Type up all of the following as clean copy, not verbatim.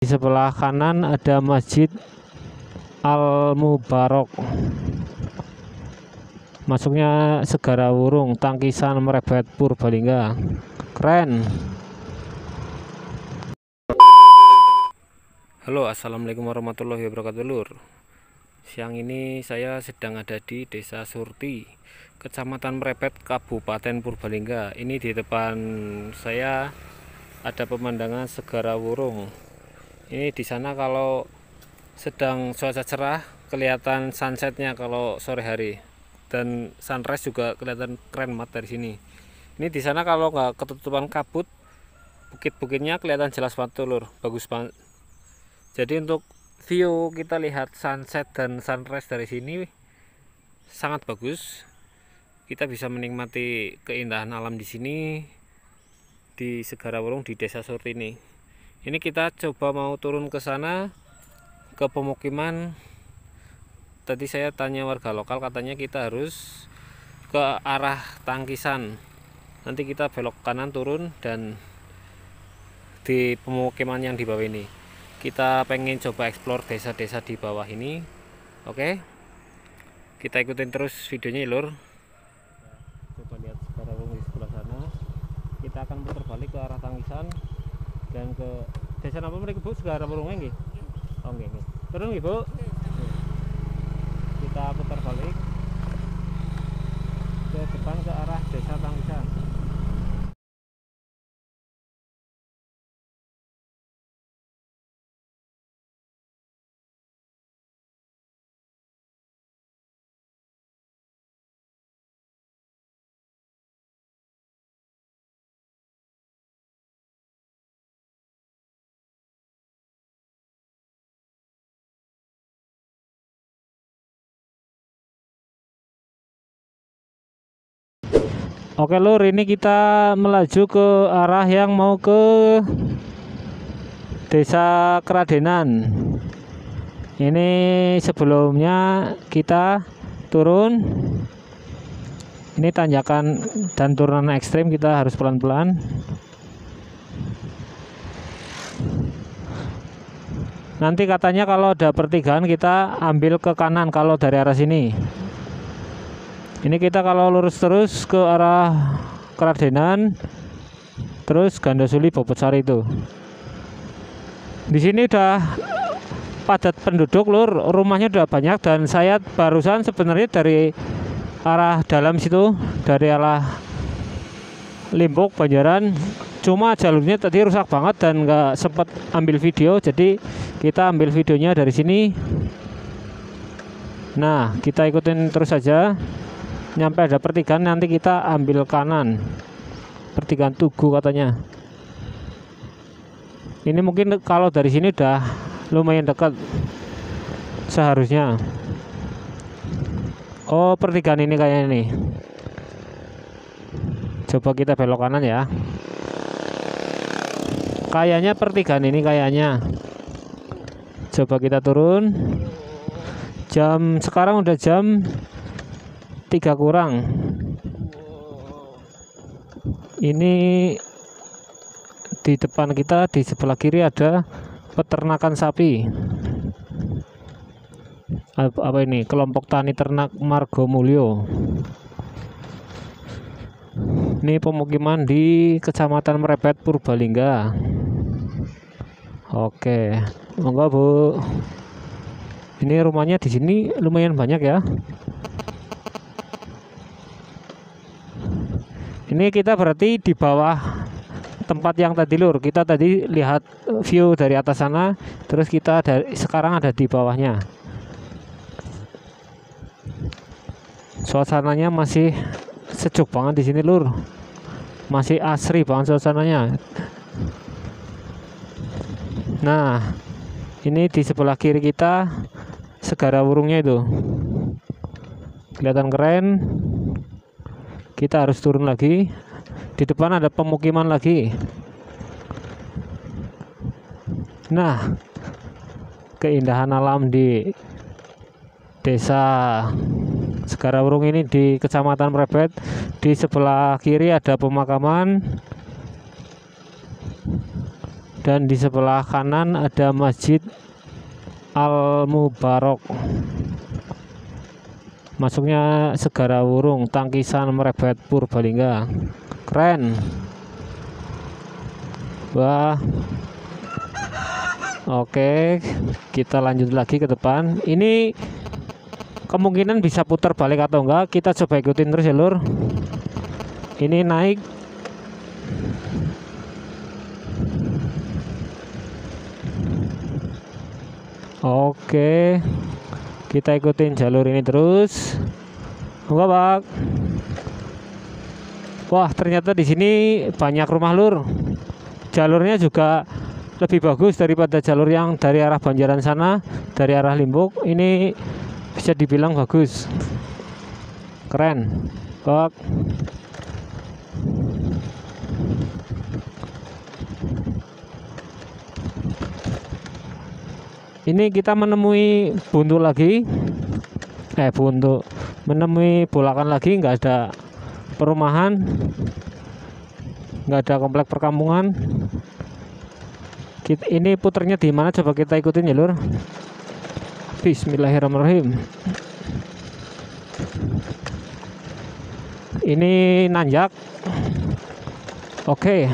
Di sebelah kanan ada Masjid Al Mubarok. Masuknya Segara Wurung, Tangkisan Merebet Purbalingga. Keren. Halo, assalamualaikum warahmatullahi wabarakatuh, Lur. Siang ini saya sedang ada di Desa Surti, Kecamatan Merebet, Kabupaten Purbalingga. Ini di depan saya ada pemandangan Segara Wurung. Ini di sana kalau sedang cuaca cerah kelihatan sunsetnya kalau sore hari, dan sunrise juga kelihatan keren banget dari sini. Ini di sana kalau nggak ketutupan kabut, bukit-bukitnya kelihatan jelas banget tuh, Lur. Bagus banget. Jadi untuk view kita lihat sunset dan sunrise dari sini sangat bagus. Kita bisa menikmati keindahan alam di sini di Segara Wurung di Desa Surti ini. Ini kita coba mau turun ke sana ke pemukiman. Tadi saya tanya warga lokal, katanya kita harus ke arah Tangkisan. Nanti kita belok kanan turun dan di pemukiman yang di bawah ini. Kita pengen coba explore desa-desa di bawah ini. Oke, kita ikutin terus videonya, Lur. Coba lihat Segara Wurung di sebelah sana. Kita akan putar balik ke arah Tangkisan dan ke desa apa mereka, Bu? Segara Wurungnya nggih? Oh nggih, nggih. Turun nggih, Bu. Kita putar balik ke depan ke arah desa Tangkisan. Oke, Lur, ini kita melaju ke arah yang mau ke Desa Keradenan. Ini sebelumnya kita turun. Ini tanjakan dan turunan ekstrim, kita harus pelan-pelan. Nanti katanya kalau ada pertigaan kita ambil ke kanan kalau dari arah sini. Ini kita kalau lurus terus ke arah Keradenan, terus Gandasuli Bobotsari itu. Di sini udah padat penduduk, Lur. Rumahnya udah banyak dan saya barusan sebenarnya dari arah dalam situ, dari arah Limbok Banjaran. Cuma jalurnya tadi rusak banget dan nggak sempat ambil video, jadi kita ambil videonya dari sini. Nah, kita ikutin terus saja. Nyampe ada pertigaan nanti kita ambil kanan, pertigaan Tugu katanya. Ini mungkin kalau dari sini udah lumayan dekat seharusnya. Oh, pertigaan ini kayaknya nih. Coba kita belok kanan ya. Kayaknya pertigaan ini kayaknya. Coba kita turun. Sekarang udah jam 3 kurang. Ini di depan kita di sebelah kiri ada peternakan sapi. Apa ini? Kelompok Tani Ternak Margomulyo. Ini pemukiman di Kecamatan Merebet Purbalingga. Oke, monggo, Bu. Ini rumahnya di sini lumayan banyak ya. Ini kita berarti di bawah tempat yang tadi, Lur. Kita tadi lihat view dari atas sana, terus kita sekarang ada di bawahnya. Suasananya masih sejuk banget di sini, Lur. Masih asri banget suasananya. Nah, ini di sebelah kiri kita Segara Wurungnya itu. Kelihatan keren. Kita harus turun lagi. Di depan ada pemukiman lagi. Nah, keindahan alam di Desa Segara Wurung ini di Kecamatan Merebet. Di sebelah kiri ada pemakaman. Dan di sebelah kanan ada Masjid Al-Mubarok. Masuknya Segara Wurung, Tangkisan Merebet Purbalingga. Keren. Wah. Oke, kita lanjut lagi ke depan. Ini kemungkinan bisa putar balik atau enggak, kita coba ikutin terus ya lur. Ini naik. Oke, kita ikutin jalur ini terus. Enggak Pak. Wah, ternyata di sini banyak rumah lur. Jalurnya juga lebih bagus daripada jalur yang dari arah Banjaran sana, dari arah Limbuk. Ini bisa dibilang bagus. Keren. Pak. Ini kita menemui buntu lagi. Menemui Bulakan lagi, nggak ada perumahan, nggak ada komplek perkampungan. Ini puternya di mana? Coba kita ikutin ya lur. Bismillahirrahmanirrahim. Ini nanjak. Oke.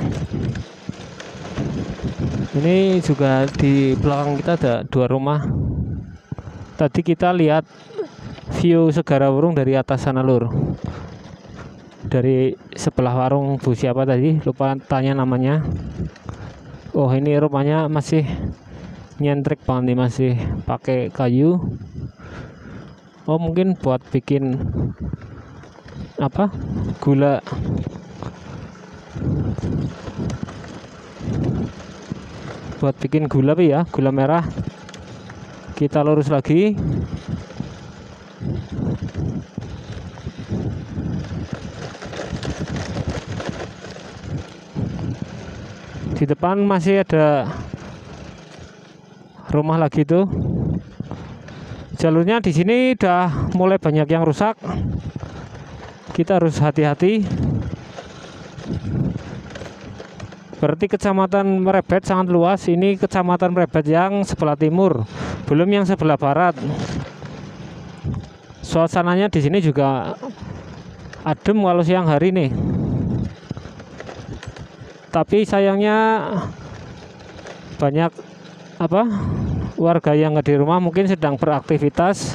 Ini juga di belakang kita ada dua rumah. Tadi kita lihat view Segara Wurung dari atas sana lur. Dari sebelah warung Bu siapa tadi? Lupa tanya namanya. Oh, ini rumahnya masih nyentrik banget nih, masih pakai kayu. Oh, mungkin buat bikin apa? Gula. Buat bikin gula ya, gula merah. Kita lurus lagi. Di depan masih ada rumah lagi tuh. Jalurnya di sini udah mulai banyak yang rusak. Kita harus hati-hati. Berarti kecamatan Merebet sangat luas. Ini kecamatan Merebet yang sebelah timur, belum yang sebelah barat. Suasananya di sini juga adem kalau siang hari nih. Tapi sayangnya banyak warga yang nggak di rumah, mungkin sedang beraktivitas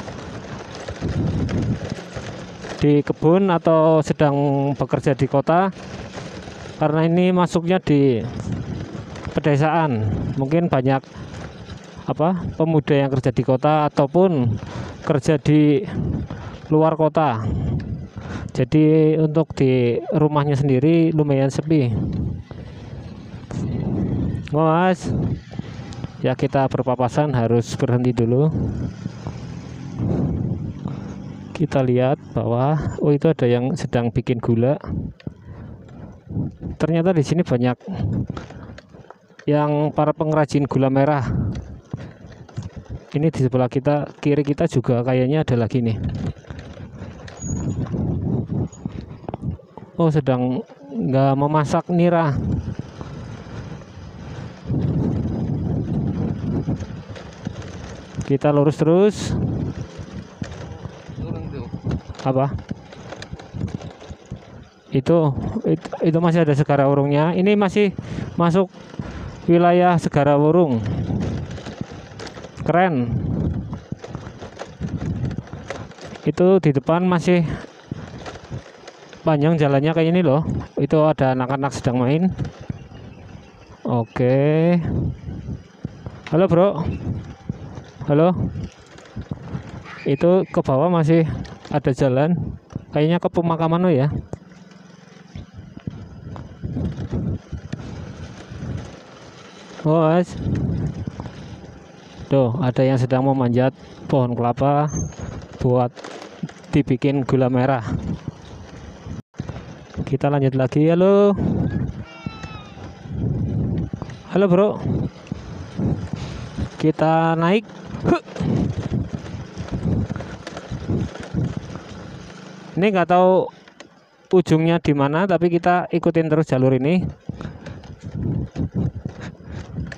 di kebun atau sedang bekerja di kota. Karena ini masuknya di pedesaan, mungkin banyak pemuda yang kerja di kota ataupun kerja di luar kota. Jadi untuk di rumahnya sendiri lumayan sepi. Mas, ya kita berpapasan harus berhenti dulu. Kita lihat bahwa itu ada yang sedang bikin gula. Ternyata di sini banyak yang para pengrajin gula merah. Ini di sebelah kita, kiri kita juga kayaknya ada lagi nih. Oh, sedang nggak memasak nira. Kita lurus terus. Apa? Itu masih ada Segara Wurungnya. Ini masih masuk wilayah Segara Wurung. Keren. Itu di depan masih panjang jalannya kayak ini loh. Itu ada anak-anak sedang main. Oke. Halo bro. Halo. Itu ke bawah masih ada jalan. Kayaknya ke pemakaman lo ya. Oh, tuh ada yang sedang memanjat pohon kelapa buat dibikin gula merah. Kita lanjut lagi. Halo. Halo bro. Kita naik. Ini nggak tahu ujungnya di mana, tapi kita ikutin terus jalur ini.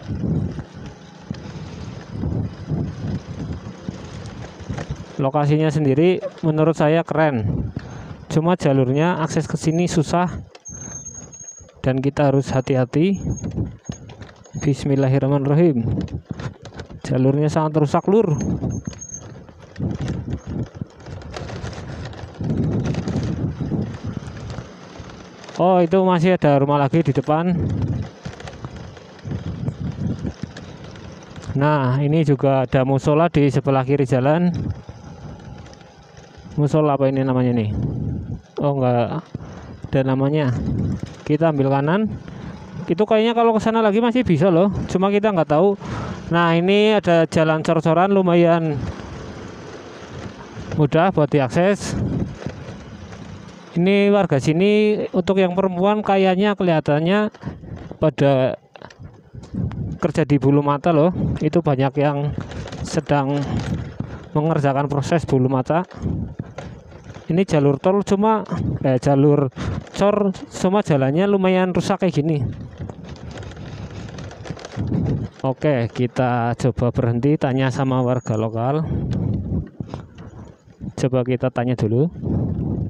Lokasinya sendiri menurut saya keren, cuma jalurnya akses ke sini susah dan kita harus hati-hati. Bismillahirrahmanirrahim. Jalurnya sangat rusak, lur. Oh, itu masih ada rumah lagi di depan. Nah, ini juga ada musola di sebelah kiri jalan. Musola apa ini namanya nih? Oh, enggak ada namanya. Kita ambil kanan. Itu kayaknya kalau ke sana lagi masih bisa loh, cuma kita nggak tahu. Nah, ini ada jalan cor-coran lumayan mudah buat diakses. Ini warga sini untuk yang perempuan kayaknya kelihatannya pada kerja di bulu mata loh. Itu banyak yang sedang mengerjakan proses bulu mata. Ini jalur tol cuma jalur cor, cuma jalannya lumayan rusak kayak gini. Oke, kita coba berhenti tanya sama warga lokal. Coba kita tanya dulu.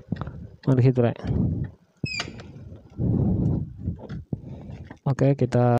Mari situ, Rek. Oke, kita